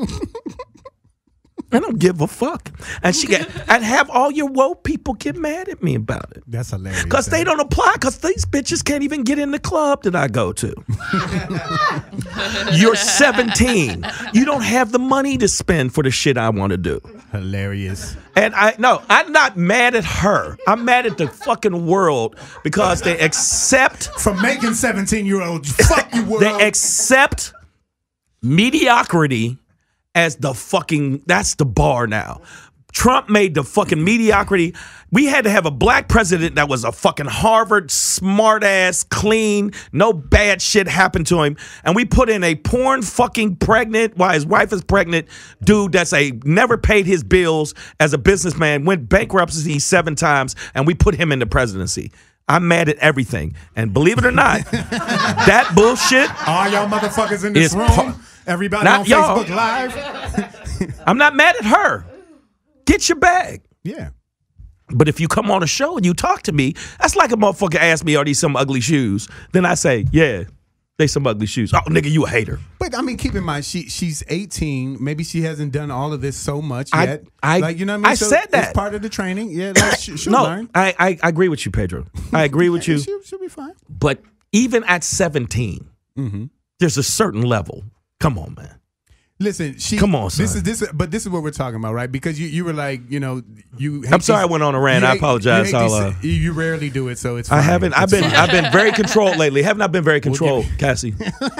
I don't give a fuck. And and have all your woke people get mad at me about it. That's hilarious. Because they don't apply, because these bitches can't even get in the club that I go to. You're 17. You don't have the money to spend for the shit I want to do. Hilarious. And I'm not mad at her. I'm mad at the fucking world because they accept. From making 17-year-olds, fuck you, world. They accept mediocrity as that's the bar now. Trump made the fucking mediocrity. We had to have a black president that was a fucking Harvard smart ass, clean, no bad shit happened to him. And we put in a porn fucking pregnant, while his wife is pregnant, dude that's never paid his bills as a businessman, went bankruptcy 7 times, and we put him in the presidency. I'm mad at everything. And believe it or not, that bullshit. All y'all motherfuckers in this room. Everybody not on y'all. Facebook Live. I'm not mad at her. Get your bag. Yeah. But if you come on a show and you talk to me, that's like a motherfucker ask me, are these some ugly shoes? Then I say, yeah, they some ugly shoes. Oh, nigga, you a hater. But I mean, keep in mind, she's 18. Maybe she hasn't done all of this so much yet. You know what I mean? I said that. It's part of the training. Yeah, like, she'll no, learn. I agree with you, Pedro. I agree with you. She'll be fine. But even at 17, there's a certain level. Come on, man. Listen, come on, son. This is what we're talking about, right? Because you were like, you I'm sorry I went on a rant. I apologize. You rarely do it, so it's fine. I haven't. I've been very controlled lately. Haven't I been very controlled, Cassie?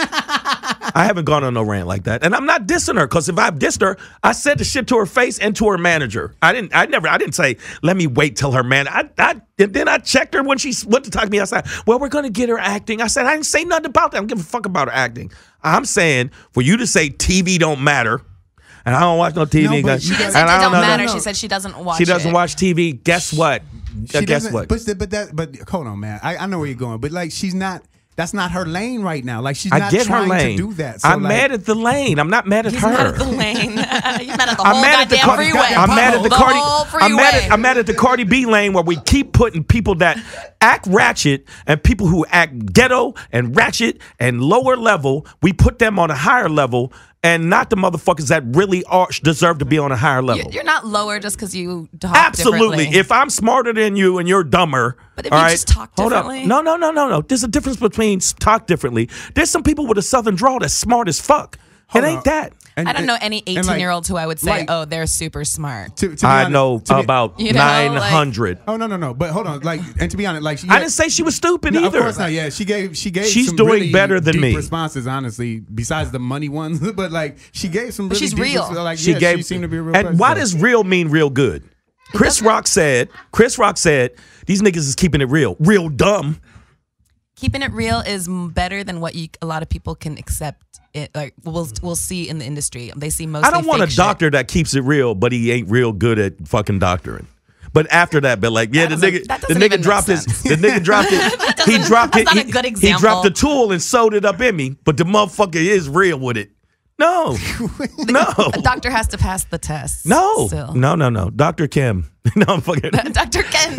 I haven't gone on no rant like that, and I'm not dissing her because if I dissed her, I said the shit to her face and to her manager. I didn't say let me wait till her man. And then I checked her when she went to talk to me. I said, well, we're gonna get her acting. I said I didn't say nothing about that. I don't give a fuck about her acting. I'm saying for you to say TV don't matter, and I don't watch no TV. She didn't say it don't matter. She said she doesn't watch. She doesn't watch TV. Guess what? Guess what? But hold on, man. I know where you're going, but like she's not. That's not her lane right now. Like she's I not get trying her lane. to do that. So I'm mad at the lane. I'm not mad at her. Mad at the lane. He's mad at the I'm whole mad at the goddamn freeway. I'm mad at the Cardi. whole freeway. I'm mad at the Cardi B lane where we keep putting people that act ratchet and people who act ghetto and ratchet and lower level. We put them on a higher level. And not the motherfuckers that really deserve to be on a higher level. You're not lower just because you talk Absolutely. differently. If I'm smarter than you and you're dumber. But if you just talk differently. No. There's a difference between talk differently. There's some people with a southern drawl that's smart as fuck. It ain't that. I don't know any 18-year-olds who I would say, oh, they're super smart. I know about 900. Oh, no. But hold on. And to be honest, I didn't say she was stupid either. Of course not. Yeah, she gave She's some doing really better than deep me. responses, honestly, besides the money ones. But she gave some really she's deep real. She seemed to be a real person. And why does real mean real good? Chris Rock said, these niggas is keeping it real. Real dumb. Keeping it real is better than what a lot of people can accept. We'll see in the industry. They see mostly. I don't want a fake doctor that keeps it real, but he ain't real good at fucking doctoring. But after that, but like, yeah, the nigga dropped his, the nigga dropped it. He dropped it. That's not a good He example. dropped the tool and sewed it up in me. But the motherfucker is real with it. No, no. A doctor has to pass the test. No, still. no. Dr. Kim. No, I'm fucking. Dr. Ken.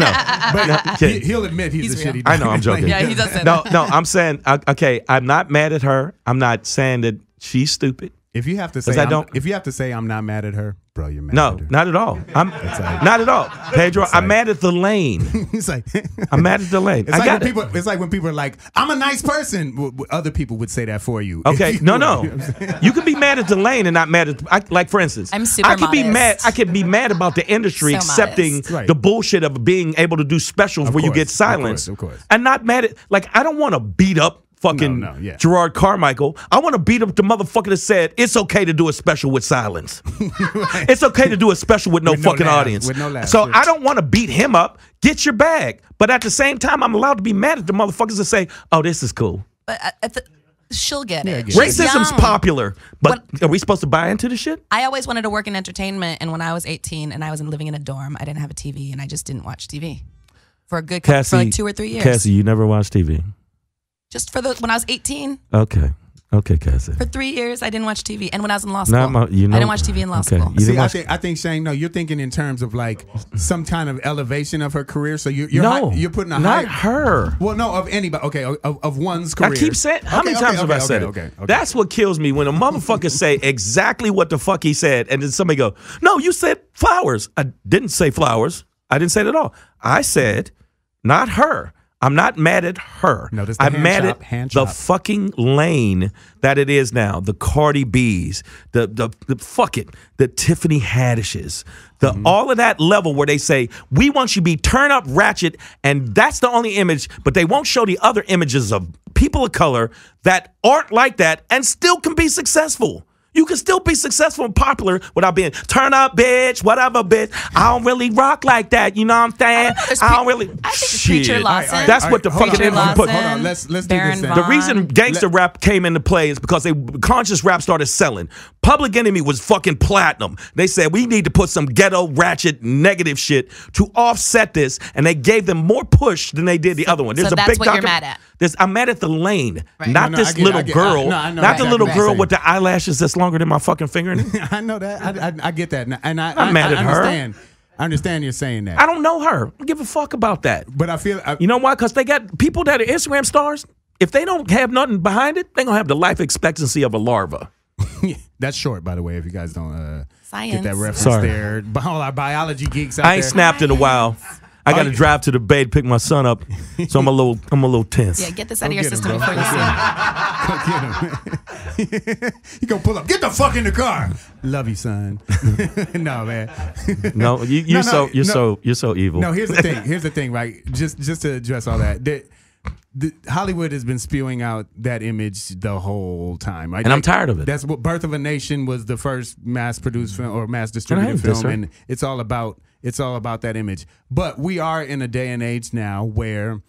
But he'll admit he's a real. shitty. I know, I'm joking. Yeah, he does say No, that. no, I'm saying, okay, I'm not mad at her. I'm not saying that she's stupid. If you have to say, if you have to say I'm not mad at her, bro, you're mad. No, at her. not at all. I'm not at all. Pedro, I'm mad at the lane. It's like I'm mad at the lane. It's like when people. It's like when people are like, "I'm a nice person." Other people would say that for you. Okay, no. You can be mad at the lane and not mad at. Like for instance, I'm super I could be modest. mad. I could be mad about the industry So accepting modest. Right. the bullshit of being able to do specials where you course, get silence, of course. and not mad at. Like I don't want to beat up fucking No, yeah. Gerard Carmichael. I want to beat up the motherfucker that said it's okay to do a special with silence. It's okay to do a special with no With no fucking laughs, audience. with no laughs, So yeah. I don't want to beat him up. Get your bag. But at the same time, I'm allowed to be mad at the motherfuckers that say, "Oh, this is cool." But she'll get it. Yeah, She's Racism's young. popular, but are we supposed to buy into the shit? I always wanted to work in entertainment, and when I was 18 and I was living in a dorm, I didn't have a TV, and I just didn't watch TV for a good for like 2 or 3 years. Cassie, you never watched TV. Just for when I was 18, Okay, Cassie. for 3 years, I didn't watch TV, and when I was in law school, I didn't watch TV in law school. You didn't See, watch. I think Shang. No, you're thinking in terms of like some kind of elevation of her career. So you're you're putting a not high. her. Well, no, of anybody. Okay, of one's career. I keep saying. How many times have I said it? Okay. That's what kills me when a motherfucker say exactly what the fuck he said, and then somebody go, "No, you said flowers." I didn't say flowers. I didn't say it at all. I said, not her. I'm not mad at her. No, this the I'm hand mad chop, at hand the chop. fucking lane that it is now. The Cardi B's, the fuck it, the Tiffany Haddishes, the all of that level where they say we want you to be turn up ratchet, and that's the only image, but they won't show the other images of people of color that aren't like that and still can be successful. You can still be successful and popular without being turn up, bitch, whatever, bitch. I don't really rock like that. You know what I'm saying? I don't really. I think Preacher Lawson. That's what the fucking Preacher interview put. Lawson, Hold on, let's do this Baron then. The Vaughn. reason gangster rap came into play is because conscious rap started selling. Public Enemy was fucking platinum. They said we need to put some ghetto, ratchet, negative shit to offset this, and they gave them more push than they did the other one. There's so a that's big what you're mad at. I'm mad at the lane, Right. not No, this I get it, little I get it. girl, I know not the exactly little what girl you're with the eyelashes that's longer than my fucking fingernail. I know that. I get that, and I'm mad at her. understand. I understand you're saying that. I don't know her. I don't give a fuck about that. But I feel You know why? Because they got people that are Instagram stars. If they don't have nothing behind it, they're going to have the life expectancy of a larva. that's short, by the way. If you guys don't get Science. that reference Sorry. there, all our biology geeks out I ain't there. snapped in a while. I got to you- drive to the bay to pick my son up, so I'm a little tense. Yeah, get this out of Go your get him, system bro. before you see him. Get him. You gonna pull up? Get the fuck in the car. Love you, son. No, man. No, you're so evil. No, here's the thing. Here's the thing, right? Just to address all that. Hollywood has been spewing out that image the whole time, right? And I'm tired of it. That's what Birth of a Nation was, the first mass-produced film or And I mass-distributed hate this, film, sir. and it's all about that image. But we are in a day and age now where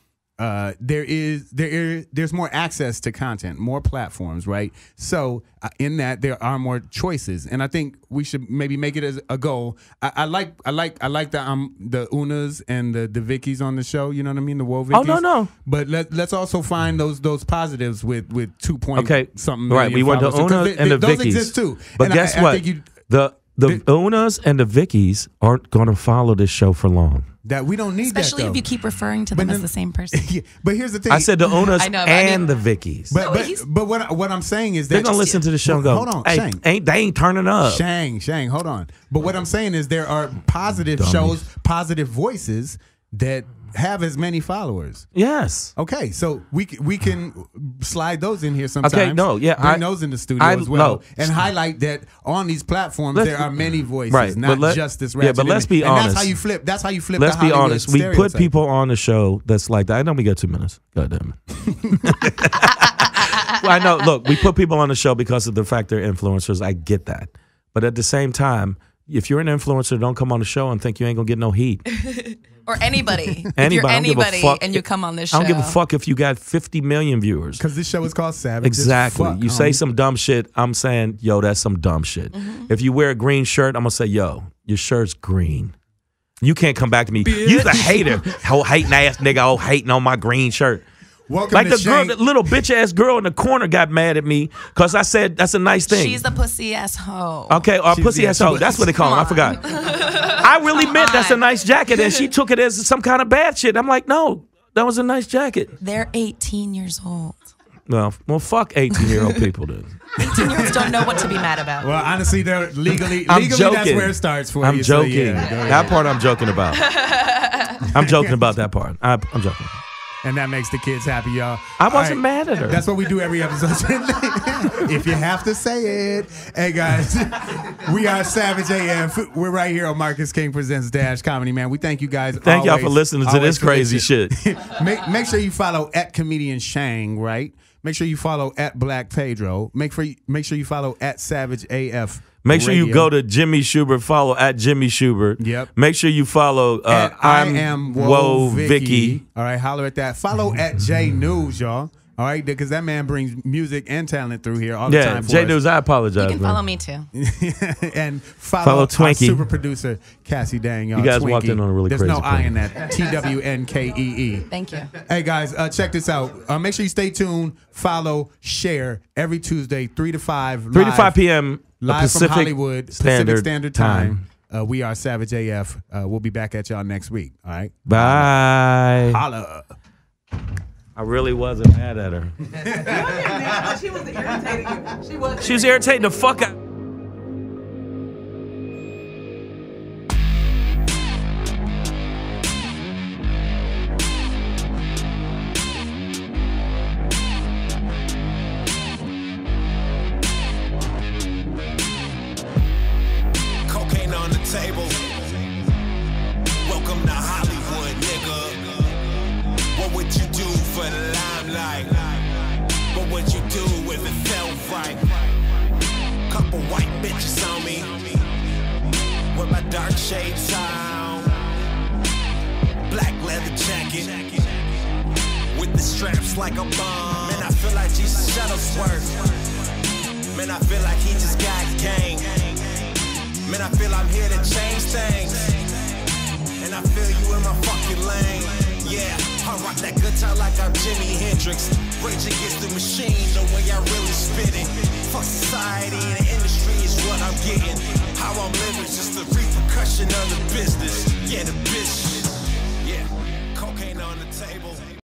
there's more access to content, more platforms, right? So in that there are more choices, and I think we should maybe make it as a goal. I like the Unas and the Vickies on the show. You know what I mean? The Woah Vickies. Oh, no. But let's also find those positives with 2 point Okay, something. right. million We want the followers. 'Cause Unas and the those Vickies. exist too. But And guess I what? think The Unas and the Vickies aren't going to follow this show for long. that we don't need Especially that, if you keep referring to them But as then- the same person. Yeah, but here's the thing. I said the Unas I know, but I and mean- the Vickies. No, he's- But what I'm saying is that They're going to listen to the show and go, Hold on, hey, Shang. they ain't turning up. Shang, hold on. But what I'm saying is there are positive Dummies. shows, positive voices that have as many followers. Yes. Okay, so we can slide those in here sometimes. Okay, no, yeah, bring I- those in the studio I- as well, no. and highlight that on these platforms Let's- there are many voices, right, not but just this. yeah, but ratchet let's image. be and honest. That's how you flip. That's how you flip. Let's the be Hollywood honest. We put stereotype. people on the show that's like that. I know we got 2 minutes. God damn it. Well, I know. Look, we put people on the show because of the fact they're influencers. I get that. But at the same time, if you're an influencer, don't come on the show and think you ain't going to get no heat. Or anybody. If Anybody. you're I don't give a anybody fuck. and you come on this show. I don't give a fuck if you got 50 million viewers. because this show is called Savage. Exactly. As fuck, You say homie. some dumb shit, I'm saying, yo, that's some dumb shit. If you wear a green shirt, I'm going to say, yo, your shirt's green. You can't come back to me. You's a hater. Whole hating ass nigga, all hating on my green shirt. Welcome Like to the girl, Shang. the little bitch ass girl in the corner got mad at me because I said that's a nice thing. She's the pussy ass hoe. Okay, or She's pussy the ass hoe. That's what they call him. I forgot. I really meant that's a nice jacket, and she took it as some kind of bad shit. I'm like, no, that was a nice jacket. They're 18 years old. Well, fuck 18-year-old people then. 18-year-olds don't know what to be mad about. Well, honestly, they're legally I'm that's joking. where it starts for I'm you. joking. So, yeah, go ahead. That part I'm joking about. I'm joking about that part. I'm joking. And that makes the kids happy, y'all. I All wasn't mad at her. That's what we do every episode. If you have to say it. Hey, guys, we are Savage AF. We're right here on Marcus King Presents Dash Comedy, man. We thank you guys. Thank y'all for listening to this crazy shit. Make sure you follow at comedian Shang, right? Make sure you follow at Black Pedro. Make sure you follow at Savage AF. Make sure you Radio. go to Jimmy Shubert, follow at Jimmy Shubert. Yep. Make sure you follow At I am Woah Vicky. All right, holler at that. Follow at J News, y'all. All right, because that man brings music and talent through here all the Yeah, time. For J us. News, I apologize. You can man. follow me too. And Follow follow our Twinkie. super producer Cassie Dang. Y'all. You guys Twinkie. walked in on a really There's crazy no I point. in that. TWNKEE. Thank you. Hey guys, check this out. Make sure you stay tuned. Follow, share every Tuesday, 3 to 5. 3 to 5 p.m. Live Pacific from Hollywood, Pacific Standard Time. We are Savage AF. We'll be back at y'all next week. All right. Bye. Holla. I really wasn't mad at her. She was irritating you. She was irritating the fuck out. Cocaine on the table. Welcome to Hollywood, nigga. What would you do for the limelight? What would you do if it felt right? Couple white bitches on me with my dark shades on. Black leather jacket with the straps like a bomb. Man, I feel like Jesus Shuttlesworth. Man, I feel like he just got gang. Man, I feel I'm here to change things. And I feel you in my fucking lane. Yeah, I rock that guitar like I'm Jimi Hendrix. Rage Against the Machine, the way I really spit it. Fuck society and the industry is what I'm getting. How I'm living is just the repercussion of the business. Yeah, the bitch. Yeah, cocaine on the table.